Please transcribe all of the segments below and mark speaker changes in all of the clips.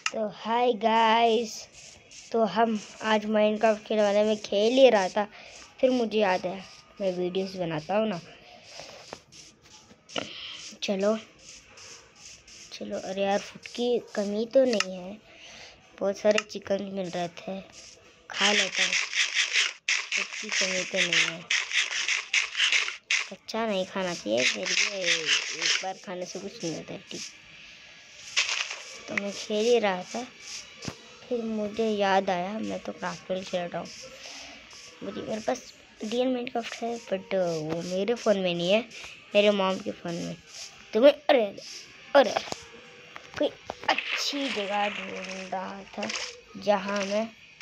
Speaker 1: तो hi guys, तो हम आज माइनक्राफ्ट खेलने वाले में खेल ही रहा था, फिर मुझे याद है मैं वीडियोस बनाता हूँ ना। चलो चलो, अरे यार फूड की कमी तो नहीं है, बहुत सारे चिकन मिल रहे थे, खा लेता हूँ। फूड की कमी तो नहीं है, कच्चा नहीं खाना चाहिए, फिर भी एक बार खाने से कुछ नहीं होता है। ठीक, तो मैं खेल ही रहा था, फिर मुझे याद आया मैं तो क्राफ्टल खेल रहा हूँ। मेरे पास रियल माइनक्राफ्ट है, बट वो मेरे फ़ोन में नहीं है, मेरे मॉम के फ़ोन में। तो मैं अरे कोई अच्छी जगह ढूंढ रहा था जहाँ मैं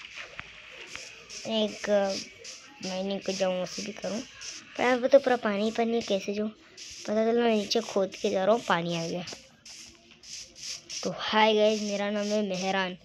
Speaker 1: एक माइनिंग को जाऊँ, उसे भी करूँ। पर यहाँ पर तो पूरा पानी पानी, कैसे जाऊँ पता चला, मैं नीचे खोद के जा रहा हूँ, पानी आ गया। तो हाय गाइस, मेरा नाम है मेहरान।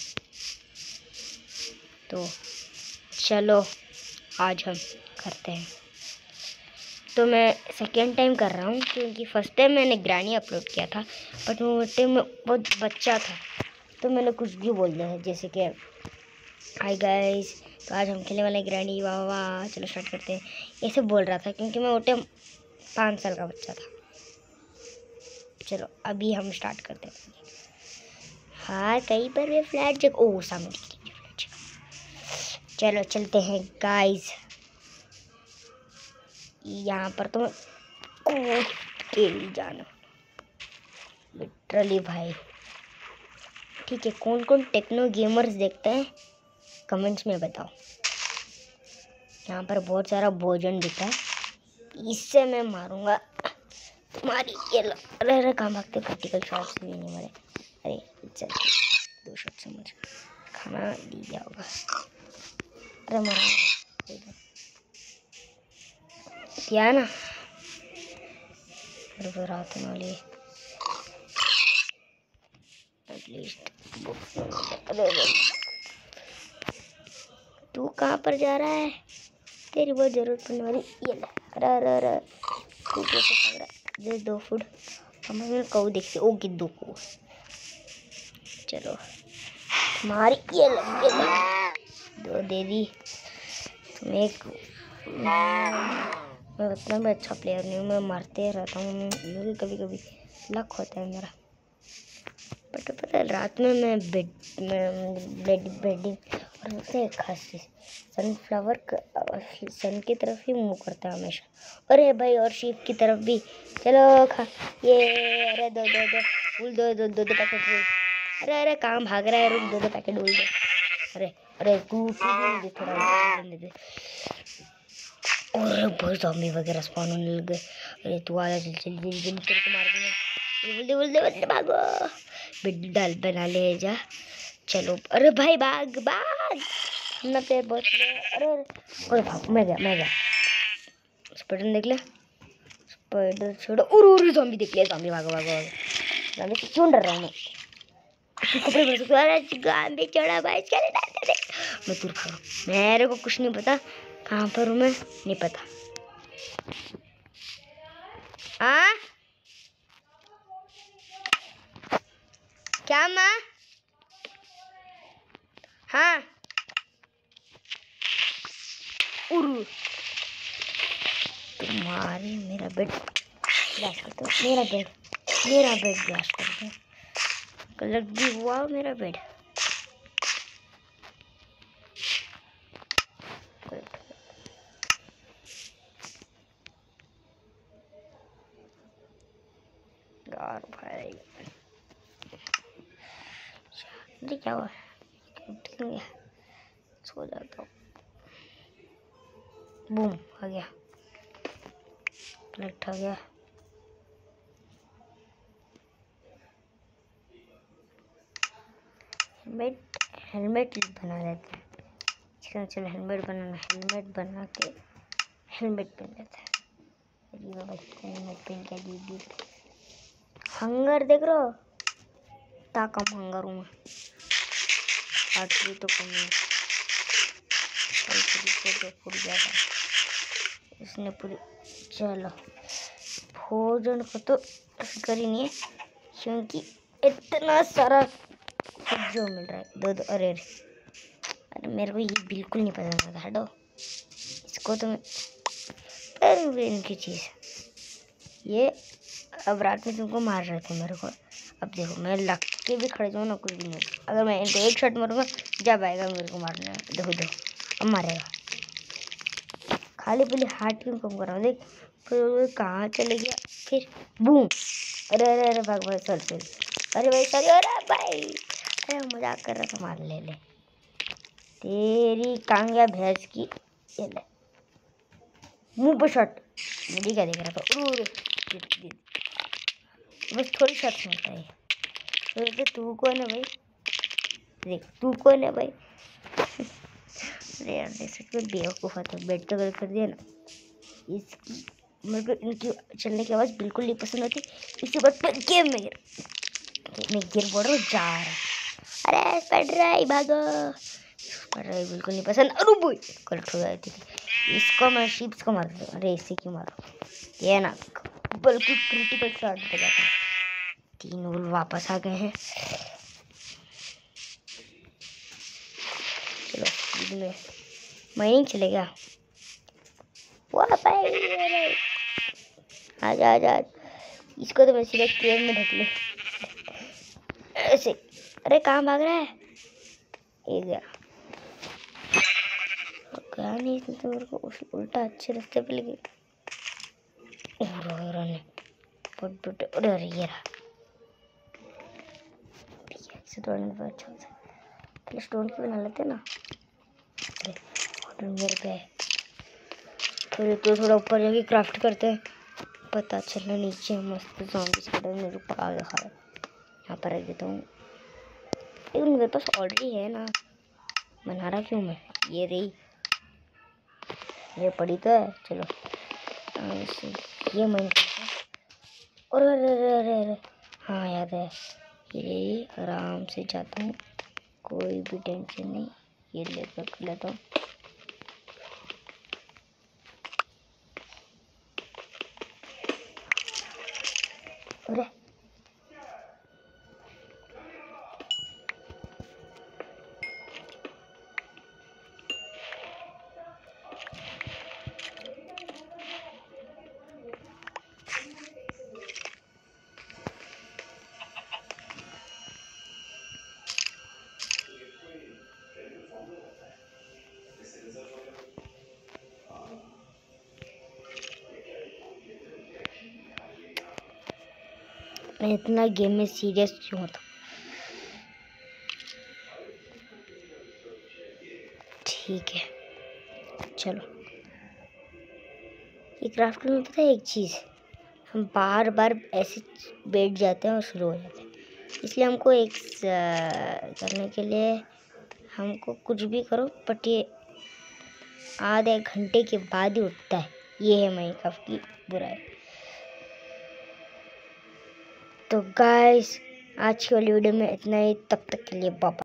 Speaker 1: तो चलो आज हम करते हैं। तो मैं सेकेंड टाइम कर रहा हूँ, क्योंकि फर्स्ट टाइम मैंने ग्रैनी अपलोड किया था, बट वो टाइम में बहुत बच्चा था, तो मैंने कुछ भी बोल दिया है, जैसे कि हाय गाइस, तो आज हम खेलने वाले ग्रैनी, वाह वाह, चलो स्टार्ट करते हैं, ऐसे बोल रहा था, क्योंकि मैं वो टाइम 5 साल का बच्चा था। चलो अभी हम स्टार्ट करते हैं। हाँ, कहीं पर भी फ्लैट जगह, ओह सामने दिख रही है। चलो चलते हैं गाइस। यहाँ पर तो कूद के ही जाना लिटरली भाई। ठीक है, कौन कौन टेक्नो गेमर्स देखते हैं कमेंट्स में बताओ। यहाँ पर बहुत सारा भोजन दिखा है, इससे मैं मारूंगा तुम्हारी ये अरे कहाँ भागते, क्रिटिकल शॉट से भी नहीं मरे। अरे चल 2 शॉट से मुझे खाना दिया होगा। अरे मारा क्या ना, रात वाली एटलीस्ट। अरे तू कहाँ पर जा रहा है, तेरी बहुत जरूरत पड़ने वाली। ये ले, अरे तू कैसे भाग रहा है, दे 2 फूड। हमें कऊ देखते, ओ गिद्दू को। चलो हमारी ये ले 2 दे दी। तुम एक मैं उतना भी अच्छा प्लेयर नहीं हूँ, मैं मारते रहता हूँ, मुझे कभी कभी लक होता है मेरा। बट पता है, रात में मैं बेडिंग और उससे एक खास चीज़, सनफ्लावर सन की तरफ ही मुँह करता है हमेशा। अरे भाई, और शीप की तरफ भी। चलो खा ये। अरे दो पैकेट बोल। अरे कहाँ भाग रहा है, रुक, 2 पैकेट बोल दो। अरे तू दे थोड़ा दे। और बहुत ज़ॉम्बी वगैरह स्पॉन होने लग गए। अरे तू आया, जल्दी तेरे को मार दूंगा। बोल दे भागो, बिड डाल बना ले जा। चलो अरे भाई भाग ना, पे बहुत। अरे भाग, मैं गया। स्पाइडर देख ले, स्पाइडर छोड़ो। और ज़ॉम्बी देख ले, ज़ॉम्बी भागो। ज़ॉम्बी से क्यों डर रहा हूँ मैं, कपड़े भर सकते। अरे ज़ॉम्बी छोड़ा भाई, चले दे। मैं दूर भागा, मेरे को कुछ नहीं पता कहाँ पर हूँ मैं, नहीं पता। क्या माँ? हाँ तुम्हारी मेरा बेड ब्लास्ट कर दो, मेरा बेड ब्लास्ट कर दो। गलत भी हुआ मेरा बेड। यार भाई क्या हुआ, सो जाता हूँ। बूम आ गया, कलेक्ट आ गया। हेलमेट बना लेते हैं। चलो हेलमेट बना के हेलमेट पहन लेते हैं। हेलमेट पहन के हंगर देख रहे हो, इतना कम हंगर हूँ मैं, हार्ट भी तो कम है। तो फूट गया था इसने पूरी। चलो भोजन को तो फिक्र ही नहीं है, क्योंकि इतना सारा कुछ जो मिल रहा है दो दो। अरे अरे अरे मेरे को ये बिल्कुल नहीं पसंद आता, हटो इसको तो मैं। अरे इनकी चीज़ ये अब रात में तुमको मार रहे थे मेरे को। अब देखो मैं लग के भी खड़े जाऊँ ना, कुछ भी नहीं। अगर मैं इनको एक शॉट मारूंगा जब आएगा मेरे को मारने। देखो देखो अब मारेगा। खाली पहले हार्ट क्यों कम कर रहा हूँ देख, फिर कहाँ चले गया फिर बूम। अरे अरे अरे भाग भाग सॉरी सॉरी। अरे भाई सॉरी। अरे भाई अरे मजाक कर रहा था, मार ले ले तेरी कहाँ गया भैंस की। ये ले मुँह पर शॉट। मुझे क्या देख रहा था। बस थोड़ी शॉट मिलता है। तो तू कौन है भाई, देख तू कौन है भाई। अरे यार देख सकते बेवकूफ़ तो बेड तो गलत कर दिया ना। इसकी मेरे को इनकी चलने की आवाज़ बिल्कुल नहीं पसंद आती। इसी बात पर गेम में गिर पड़ रहा हूँ जा रहा। अरे पड़ रहा है भागो। अरे बिल्कुल नहीं पसंद। अरे बोई गलत हो जाती थी। इसको मैं शीप्स को मार दूँ। अरे इसे क्यों मारो, ये ना बिल्कुल क्रिटिकल शॉट पे जाता है। 3 वुल वापस आ गए हैं। चलो स्पीड में माइनिंग चलेगा। वाह भाई आजा आजा। इसको तो मैं सीधा केव में ढक लूँ ऐसे। अरे कहाँ भाग रहा है ये गया नहीं तो मेरे को उल्टा अच्छे रास्ते पे लगे। अरे अरे ये रहा इसे तोड़ने में अच्छा होता है। पहले स्टोन की बना लेते ना। अरे मेरे पे थोड़े तो थोड़ा ऊपर जाके क्राफ्ट करते हैं, पता चलना नीचे मस्त ज़ॉम्बीज़ का मेरे को पका के खा रहा है। यहाँ पर रख देता हूँ, लेकिन मेरे पास ऑलरेडी है ना, बना रहा क्यों मैं। ये रही ये पड़ी तो है। चलो ये मैं और अरे अरे अरे अरे हाँ याद है। ये आराम से जाता हूँ, कोई भी टेंशन नहीं। ये लेकर कर लेता हूँ। अरे मैं इतना गेम में सीरियस क्यों होता। ठीक है चलो ये क्राफ्ट में पता है एक चीज़, हम बार बार ऐसे बैठ जाते हैं और शुरू हो जाते हैं। इसलिए हमको एक करने के लिए हमको कुछ भी करो बट ये आधे घंटे के बाद ही उठता है। ये है माइनक्राफ्ट की बुराई। तो गाइस आज की वाली वीडियो में इतना ही, तब तक के लिए बाय।